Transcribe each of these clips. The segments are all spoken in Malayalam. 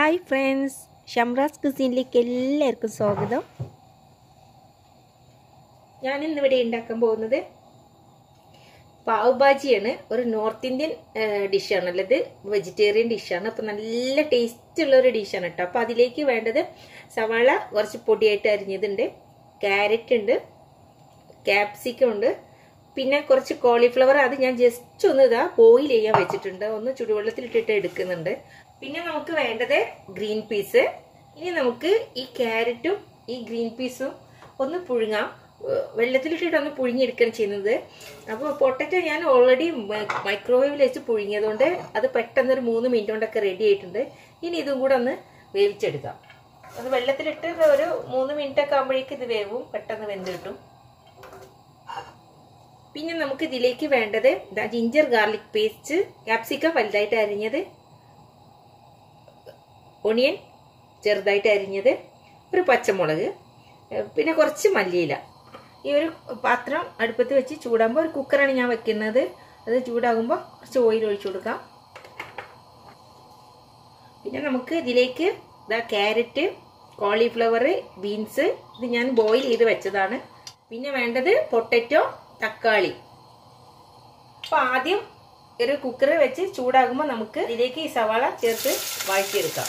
ഹായ് ഫ്രണ്ട്സ്, ഷംറാസ് കുസീനിലേക്ക് എല്ലാവർക്കും സ്വാഗതം. ഞാനിന്നിവിടെ ഉണ്ടാക്കാൻ പോകുന്നത് പാവ് ഭാജിയാണ്. ഒരു നോർത്ത് ഇന്ത്യൻ ഡിഷാണല്ലോ, ഇത് വെജിറ്റേറിയൻ ഡിഷാണ്. അപ്പം നല്ല ടേസ്റ്റുള്ളൊരു ഡിഷാണ് കേട്ടോ. അപ്പം അതിലേക്ക് വേണ്ടത് സവാള കുറച്ച് പൊടിയായിട്ട് അരിഞ്ഞതുണ്ട്, ക്യാരറ്റ് ഉണ്ട്, ക്യാപ്സിക്കം ഉണ്ട്, പിന്നെ കുറച്ച് കോളിഫ്ലവർ. അത് ഞാൻ ജസ്റ്റ് ഒന്ന് ബോയിൽ ചെയ്യാൻ വെച്ചിട്ടുണ്ട്, ഒന്ന് ചുടുവെള്ളത്തിലിട്ടിട്ട് എടുക്കുന്നുണ്ട്. പിന്നെ നമുക്ക് വേണ്ടത് ഗ്രീൻ പീസ്. ഇനി നമുക്ക് ഈ ക്യാരറ്റും ഈ ഗ്രീൻ പീസും ഒന്ന് പുഴുങ്ങാം. വെള്ളത്തിലിട്ടിട്ട് ഒന്ന് പുഴുങ്ങിയെടുക്കുകയാണ് ചെയ്യുന്നത്. അപ്പോൾ പൊട്ടറ്റോ ഞാൻ ഓൾറെഡി മൈക്രോവേവിൽ വെച്ച് പുഴുങ്ങിയതുകൊണ്ട് അത് പെട്ടെന്നൊരു 3 മിനിറ്റ് കൊണ്ടൊക്കെ റെഡി ആയിട്ടുണ്ട്. ഇനി ഇതും കൂടെ ഒന്ന് വേവിച്ചെടുക്കാം. അത് വെള്ളത്തിലിട്ട് ഒരു 3 മിനിറ്റ് ഒക്കെ ആകുമ്പോഴേക്കും ഇത് വേവും, പെട്ടെന്ന് വെന്ത് കിട്ടും. പിന്നെ നമുക്ക് ഇതിലേക്ക് വേണ്ടത് ജിഞ്ചർ ഗാർലിക് പേസ്റ്റ്, ക്യാപ്സിക്കം വലുതായിട്ട് അരിഞ്ഞത്, ഒണിയൻ ചെറുതായിട്ട് അരിഞ്ഞത്, ഒരു പച്ചമുളക്, പിന്നെ കുറച്ച് മല്ലിയില. ഈ ഒരു പാത്രം അടുപ്പത്ത് വെച്ച് ചൂടാകുമ്പോൾ, ഒരു കുക്കറാണ് ഞാൻ വെക്കുന്നത്, അത് ചൂടാകുമ്പോൾ കുറച്ച് ഓയിൽ ഒഴിച്ചു കൊടുക്കാം. പിന്നെ നമുക്ക് ഇതിലേക്ക് ക്യാരറ്റ്, കോളിഫ്ലവർ, ബീൻസ്, ഇത് ഞാൻ ബോയിൽ ചെയ്ത് വെച്ചതാണ്. പിന്നെ വേണ്ടത് പൊട്ടറ്റോ, തക്കാളി. അപ്പോൾ ആദ്യം ഒരു കുക്കർ വെച്ച് ചൂടാകുമ്പോൾ നമുക്ക് ഇതിലേക്ക് ഈ സവാള ചേർത്ത് വഴറ്റിയെടുക്കാം.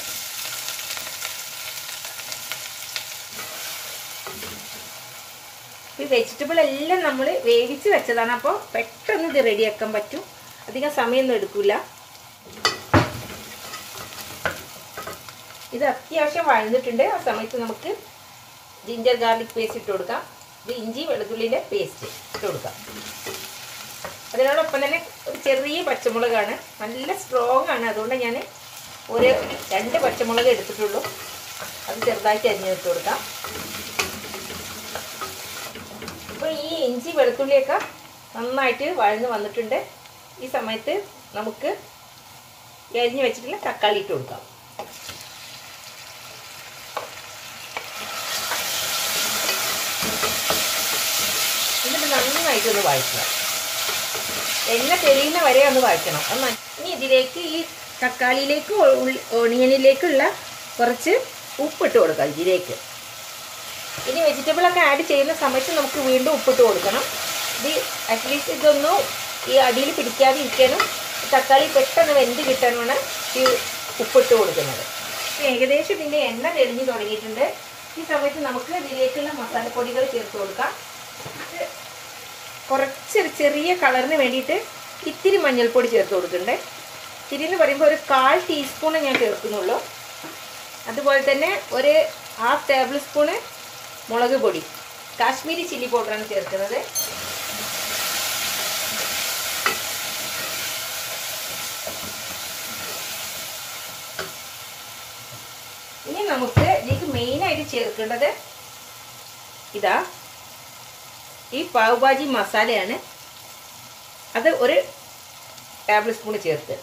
ഈ വെജിറ്റബിൾ എല്ലാം നമ്മൾ വേവിച്ച് വെച്ചതാണ്, അപ്പോൾ പെട്ടെന്ന് ഇത് റെഡിയാക്കാൻ പറ്റും, അധികം സമയമൊന്നും എടുക്കില്ല. ഇത് അത്യാവശ്യം വഴന്നിട്ടുണ്ട്. ആ സമയത്ത് നമുക്ക് ജിഞ്ചർ ഗാർലിക് പേസ്റ്റ് ഇട്ട് കൊടുക്കാം. ഇത് ഇഞ്ചി വെളുത്തുള്ളിൻ്റെ പേസ്റ്റ് ഇട്ട് കൊടുക്കാം. അതിനോടൊപ്പം തന്നെ ഒരു ചെറിയ പച്ചമുളകാണ്, നല്ല സ്ട്രോങ് ആണ്, അതുകൊണ്ട് ഞാൻ ഒരു 2 പച്ചമുളക് എടുത്തിട്ടുള്ളൂ. അത് ചെറുതായിട്ട് അരിഞ്ഞിട്ട് കൊടുക്കാം. അപ്പോൾ ഈ ഇഞ്ചി വെളുത്തുള്ളിയൊക്കെ നന്നായിട്ട് വഴന്ന് വന്നിട്ടുണ്ട്. ഈ സമയത്ത് നമുക്ക് അരിഞ്ഞ് വെച്ചിട്ടുള്ള തക്കാളി ഇട്ട് കൊടുക്കാം. എന്നിട്ട് നന്നായിട്ടൊന്ന് വഴറ്റണം, എണ്ണ തെളിയുന്ന വരെ ഒന്ന് വഴറ്റണം. ഇനി ഇതിലേക്ക് ഈ തക്കാളിയിലേക്ക് ഓണിയനിലേക്കുള്ള കുറച്ച് ഉപ്പിട്ട് കൊടുക്കാം ഇതിലേക്ക്. ഇനി വെജിറ്റബിളൊക്കെ ആഡ് ചെയ്യുന്ന സമയത്ത് നമുക്ക് വീണ്ടും ഉപ്പിട്ട് കൊടുക്കണം. ഇത് അറ്റ്ലീസ്റ്റ് ഇതൊന്നും ഈ അടിയിൽ പിടിക്കാതെ ഇരിക്കാനും തക്കാളി പെട്ടെന്ന് വെന്ത് കിട്ടാനുമാണ് ഈ ഉപ്പിട്ട് കൊടുക്കുന്നത്. ഏകദേശം ഇതിൻ്റെ എണ്ണ തെളിഞ്ഞ് തുടങ്ങിയിട്ടുണ്ട്. ഈ സമയത്ത് നമുക്ക് ഇതിലേക്കുള്ള മസാലപ്പൊടികൾ ചേർത്ത് കൊടുക്കാം. കുറച്ച് ചെറിയ കളറിന് വേണ്ടിയിട്ട് ഇത്തിരി മഞ്ഞൾപ്പൊടി ചേർത്ത് കൊടുക്കണ്ടേ. ഇത്തിരി എന്ന് പറയുമ്പോൾ ഒരു 1/4 ടീസ്പൂണ് ഞാൻ ചേർക്കുന്നുള്ളൂ. അതുപോലെ തന്നെ ഒരു 1/2 ടേബിൾ സ്പൂണ് മുളക് പൊടി, കാശ്മീരി ചില്ലി പൗഡറാണ് ചേർക്കുന്നത്. ഇനി നമുക്ക് ഇതിലേക്ക് മെയിനായിട്ട് ചേർക്കേണ്ടത് ഈ പാവ് ഭാജി മസാലയാണ്. അത് ഒരു ടേബിൾ സ്പൂൺ ചേർത്ത്,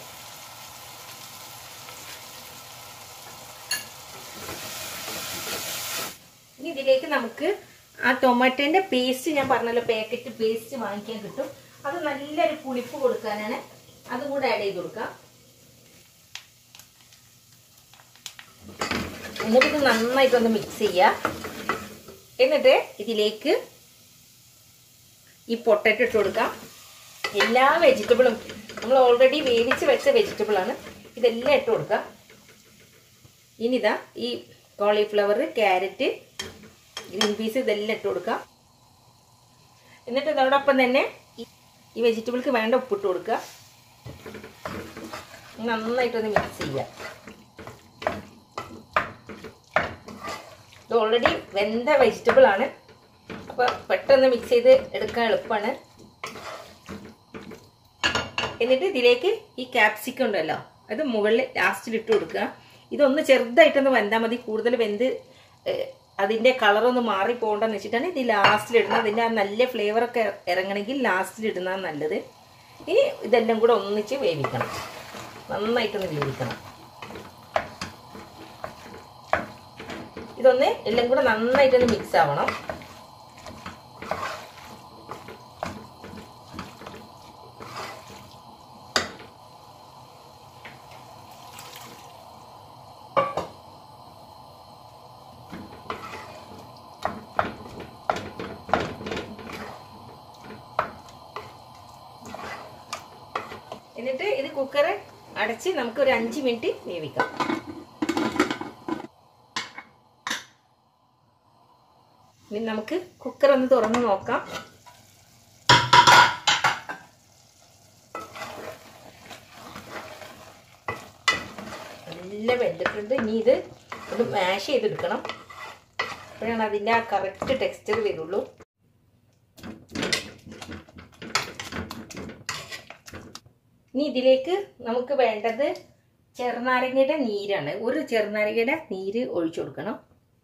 ഇനി ഇതിലേക്ക് നമുക്ക് ആ ടൊമാറ്റോൻ്റെ പേസ്റ്റ്, ഞാൻ പറഞ്ഞല്ലോ പാക്കറ്റ് പേസ്റ്റ് വാങ്ങിക്കാൻ കിട്ടും, അത് നല്ലൊരു പുളിപ്പ് കൊടുക്കാനാണ്. അതും കൂടെ ആഡ് ചെയ്ത് കൊടുക്കാം. എന്നിട്ട് ഇത് നന്നായിട്ടൊന്ന് മിക്സ് ചെയ്യുക. എന്നിട്ട് ഇതിലേക്ക് ഈ പൊട്ടറ്റോ ഇട്ട് കൊടുക്കാം. എല്ലാ വെജിറ്റബിളും നമ്മൾ ഓൾറെഡി വേവിച്ച് വെച്ച വെജിറ്റബിളാണ്, ഇതെല്ലാം ഇട്ട് കൊടുക്കാം. ഇനി ഈ കോളിഫ്ലവർ, ക്യാരറ്റ്, ഗ്രീൻ പീസ് ഇതെല്ലാം ഇട്ട് കൊടുക്കാം. എന്നിട്ട് ഇതോടൊപ്പം തന്നെ ഈ വെജിറ്റബിൾക്ക് വേണ്ട ഉപ്പിട്ട് കൊടുക്കുക. നന്നായിട്ടൊന്ന് മിക്സ് ചെയ്യുക. ഇത് ഓൾറെഡി വെന്ത വെജിറ്റബിൾ ആണ്, അപ്പോൾ പെട്ടെന്ന് മിക്സ് ചെയ്ത് എടുക്കാൻ എളുപ്പമാണ്. എന്നിട്ട് ഇതിലേക്ക് ഈ ക്യാപ്സിക്കം ഉണ്ടല്ലോ, അത് മുകളിൽ ലാസ്റ്റിൽ ഇട്ട് കൊടുക്കുക. ഇതൊന്ന് ചെറുതായിട്ടൊന്ന് വെന്താൽ മതി, കൂടുതൽ വെന്ത് അതിൻ്റെ കളറൊന്ന് മാറിപ്പോകണ്ടെന്ന് വെച്ചിട്ടാണ് ഇത് ലാസ്റ്റിലിടുന്നത്. അതിൻ്റെ ആ നല്ല ഫ്ലേവറൊക്കെ ഇറങ്ങണമെങ്കിൽ ലാസ്റ്റിലിടുന്നതാണ് നല്ലത്. ഇനി ഇതെല്ലാം കൂടെ ഒന്നിച്ച് വേവിക്കണം, നന്നായിട്ടൊന്ന് വേവിക്കണം. ഇതൊന്ന് എല്ലാം കൂടെ നന്നായിട്ടൊന്ന് മിക്സ് ആവണം. എന്നിട്ട് ഇത് കുക്കർ അടച്ച് നമുക്ക് ഒരു 5 മിനിറ്റ് വേവിക്കാം. ഇനി നമുക്ക് കുക്കർ ഒന്ന് തുറന്ന് നോക്കാം. നല്ല വെന്തിട്ടുണ്ട്. ഇനി ഇത് ഒന്ന് മാഷ് ചെയ്തെടുക്കണം. അപ്പോഴാണ് അതിൻ്റെ ആ കറക്റ്റ് ടെക്സ്ചർ വരുള്ളൂ. ഇനി ഇതിലേക്ക് നമുക്ക് വേണ്ടത് ചെറുനാരങ്ങയുടെ നീരാണ്. ഒരു ചെറുനാരങ്ങയുടെ നീര് ഒഴിച്ചു കൊടുക്കണം.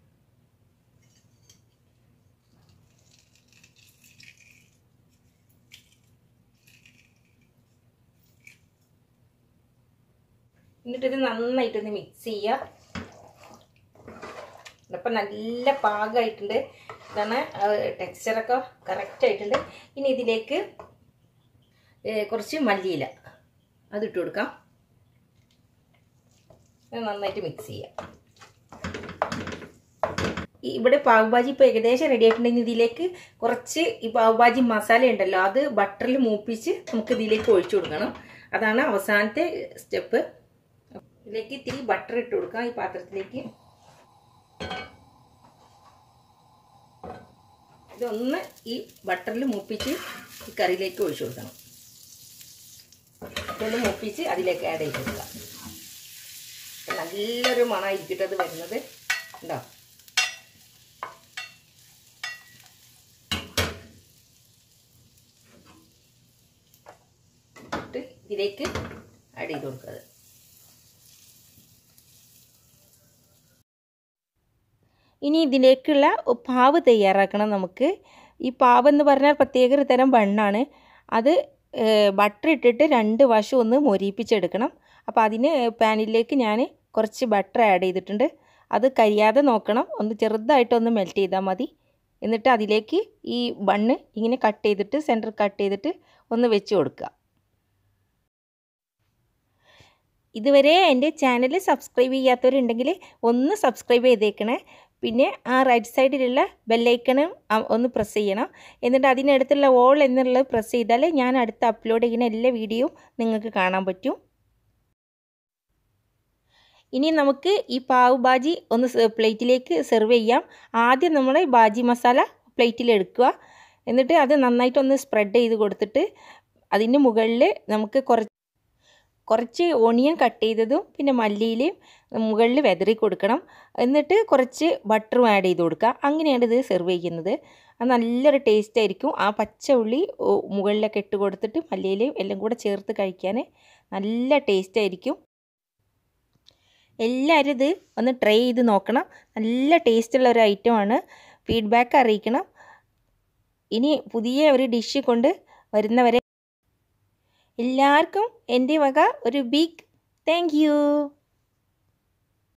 എന്നിട്ടിത് നന്നായിട്ടൊന്ന് മിക്സ് ചെയ്യുക. അപ്പം നല്ല പാകമായിട്ടുണ്ട്. ഇതാണ് ടെക്സ്ചറൊക്കെ കറക്റ്റായിട്ടുണ്ട്. ഇനി ഇതിലേക്ക് കുറച്ച് മല്ലിയില അതിട്ട് കൊടുക്കാം. നന്നായിട്ട് മിക്സ് ചെയ്യാം. ഇവിടെ പാവ് ഭാജി ഇപ്പോൾ ഏകദേശം റെഡി ആയിട്ടുണ്ടെങ്കിൽ ഇതിലേക്ക് കുറച്ച് ഈ പാവ് ഭാജി മസാല ഉണ്ടല്ലോ അത് ബട്ടറിൽ മൂപ്പിച്ച് നമുക്ക് ഇതിലേക്ക് ഒഴിച്ചു കൊടുക്കണം. അതാണ് അവസാനത്തെ സ്റ്റെപ്പ്. ഇതിലേക്ക് ഇത്തിരി ബട്ടർ ഇട്ട് കൊടുക്കാം ഈ പാത്രത്തിലേക്ക്. ഇതൊന്ന് ഈ ബട്ടറിൽ മൂപ്പിച്ച് ഈ കറിയിലേക്ക് ഒഴിച്ചു കൊടുക്കണം. ഇതൊന്ന് മൂപ്പിച്ച് അതിലേക്ക് ആഡ് ചെയ്ത് കൊടുക്കാം. നല്ലൊരു മണമായിരിക്കും അത് വരുന്നത്. ഉണ്ടോ? ഇതിലേക്ക് ആഡ് ചെയ്ത് കൊടുക്കുക. ഇനി ഇതിലേക്കുള്ള പാവ് തയ്യാറാക്കണം നമുക്ക്. ഈ പാവ് എന്ന് പറഞ്ഞാൽ പ്രത്യേക ഒരു തരം ബണ്ണാണ്. അത് ബട്ടർ ഇട്ടിട്ട് 2 വശം ഒന്ന് മൊരിയിപ്പിച്ചെടുക്കണം. അപ്പോൾ അതിന് പാനിലേക്ക് ഞാൻ കുറച്ച് ബട്ടർ ആഡ് ചെയ്തിട്ടുണ്ട്. അത് കരിയാതെ നോക്കണം. ഒന്ന് ചെറുതായിട്ടൊന്ന് മെൽറ്റ് ചെയ്താൽ മതി. എന്നിട്ട് അതിലേക്ക് ഈ ബണ്ണ് ഇങ്ങനെ കട്ട് ചെയ്തിട്ട് സെൻറ്റർ കട്ട് ചെയ്തിട്ട് ഒന്ന് വെച്ച് കൊടുക്കുക. ഇതുവരെ എൻ്റെ ചാനൽ സബ്സ്ക്രൈബ് ചെയ്യാത്തവരുണ്ടെങ്കിൽ ഒന്ന് സബ്സ്ക്രൈബ് ചെയ്തേക്കണേ. പിന്നെ ആ റൈറ്റ് സൈഡിലുള്ള ബെല്ലൈക്കണും ഒന്ന് പ്രസ് ചെയ്യണം. എന്നിട്ട് അതിനടുത്തുള്ള ഓൾ എന്നുള്ളത് പ്രസ് ചെയ്താൽ ഞാൻ അടുത്ത് അപ്ലോഡ് ചെയ്യുന്ന എല്ലാ വീഡിയോയും നിങ്ങൾക്ക് കാണാൻ പറ്റും. ഇനി നമുക്ക് ഈ പാവ് ഭാജി ഒന്ന് പ്ലേറ്റിലേക്ക് സെർവ് ചെയ്യാം. ആദ്യം നമ്മൾ ഭാജി മസാല പ്ലേറ്റിലെടുക്കുക. എന്നിട്ട് അത് നന്നായിട്ടൊന്ന് സ്പ്രെഡ് ചെയ്ത് കൊടുത്തിട്ട് അതിന് മുകളിൽ നമുക്ക് കുറച്ച് ഓണിയൻ കട്ട് ചെയ്തതും പിന്നെ മല്ലിയിലയും മുകളിൽ വെതറി കൊടുക്കണം. എന്നിട്ട് കുറച്ച് ബട്ടറും ആഡ് ചെയ്ത് കൊടുക്കുക. അങ്ങനെയാണ് ഇത് സെർവ് ചെയ്യുന്നത്. അത് നല്ലൊരു ടേസ്റ്റ് ആയിരിക്കും. ആ പച്ച ഉള്ളി മുകളിലൊക്കെ ഇട്ട് കൊടുത്തിട്ട് മല്ലിയിലയും എല്ലാം കൂടെ ചേർത്ത് കഴിക്കാൻ നല്ല ടേസ്റ്റ് ആയിരിക്കും. എല്ലാവരും ഇത് ഒന്ന് ട്രൈ ചെയ്ത് നോക്കണം. നല്ല ടേസ്റ്റുള്ള ഒരു ഐറ്റമാണ്. ഫീഡ്ബാക്ക് അറിയിക്കണം. ഇനി പുതിയ ഒരു ഡിഷ് കൊണ്ട് വരുന്നവരെ എല്ലാവർക്കും എൻ്റെ വക ഒരു ബിഗ് താങ്ക് യു.